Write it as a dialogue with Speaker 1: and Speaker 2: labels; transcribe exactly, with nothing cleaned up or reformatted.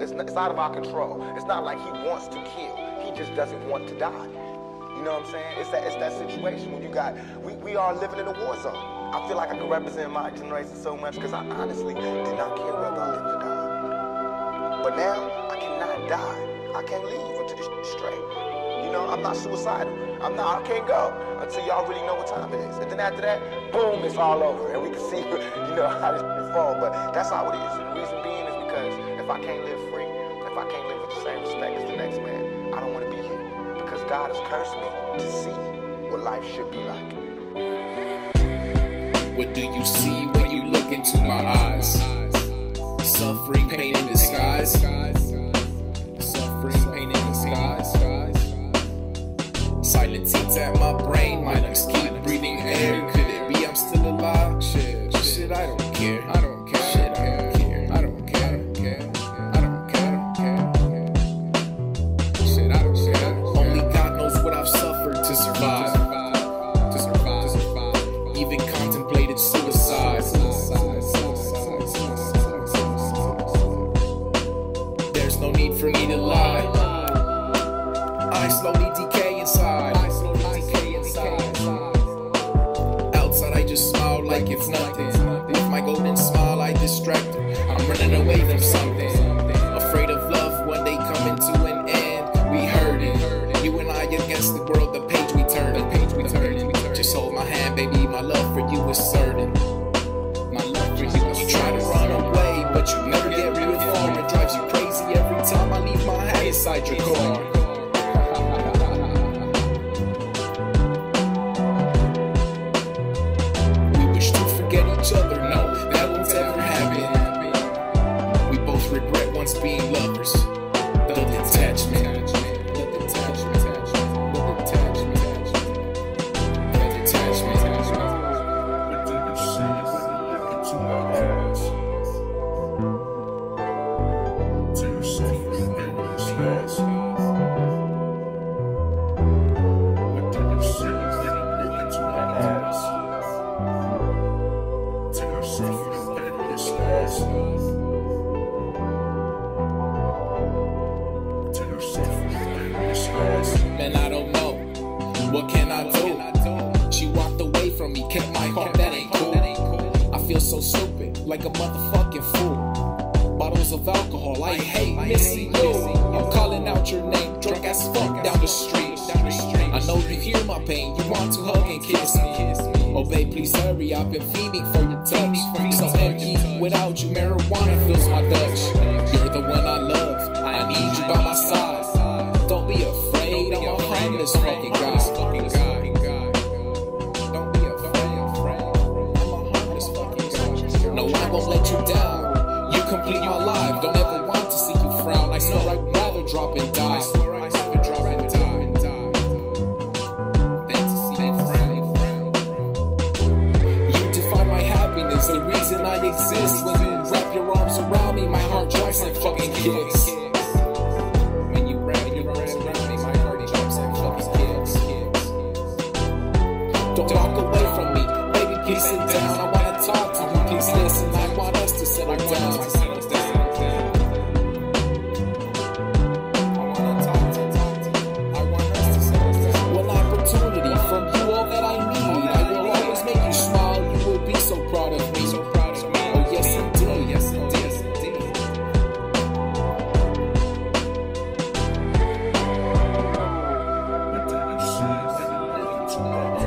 Speaker 1: it's, it's out of our control. It's not like he wants to kill. He just doesn't want to die. You know what I'm saying? It's that, it's that situation when you got, we, we are living in a war zone. I feel like I can represent my generation so much because I honestly did not care whether I lived or died. But now, I cannot die. I can't leave until this shit's straight. You know, I'm not suicidal. I'm not, I can't go until y'all really know what time it is. And then after that, boom, it's all over. And we can see, you know, how this shit fall. But that's how it is. And the reason being is because if I can't live free, if I can't live with the same respect as the next man, I don't want to be here. Because God has cursed me to see what life should be like.
Speaker 2: What do you see when you look into my eyes? Suffering, pain in disguise. Suffering, pain in disguise. Silent teeth at my brain. My lungs keep breathing air. Could it be I'm still alive? Shit, shit, I don't care. I don't care. Shit, I don't care. I don't care. I don't care. I don't care. I don't care. Shit, I don't care. Only God knows what I've suffered to survive. To survive. To survive. Even contemplated suicide. There's no need for me to lie. I slowly decay inside. I slowly decay inside. Outside I just smile like it's nothing. With my golden smile I distract her. I'm running away from something. Afraid of love one day coming to an end. We heard it. You and I against the world. The page we turn. The page we turn. Just hold my hand, baby. My love for you is certain. My love for you is You try to run away, but you never get reformed. It drives you crazy every time I leave my hand inside your car. Each other, no, that won't ever happen. We both regret once being lovers. The detachment, the detachment, the detachment, the detachment. What do you see when you look into my eyes? Do you see in this eyes? What do you see when you look into my eyes? Man, I don't know. What can I do? She walked away from me, kept my heart, that ain't cool. I feel so stupid, like a motherfucking fool. Bottles of alcohol, I hate missing you. I'm calling out your name, drunk as fuck down the street. I know you hear my pain, you want to hug and kiss me. Oh babe, please hurry, I've been fiending for your touch. So empty, without you, marijuana fills my Dutch. You're the one I love, I need you by my side. Don't be afraid, I'm a harmless fucking guy. Don't be afraid, I'm a harmless fucking guy. No, I won't let you down. You complete my life, don't ever want to see you frown. I swear I'd rather drop and die. It's the reason I exist. When you wrap your arms around me, my heart drops and fucking kicks. When you wrap your arms around me, my heart drops and fucking kicks. Don't walk away from me, baby, please sit down. I wanna talk to you, please listen. I want us to settle down. One opportunity from you, all that I need. I will always make you smile. You will be so proud of me. So proud of me. Oh yes indeed. Yes indeed. Yes indeed. What do you see when you look into my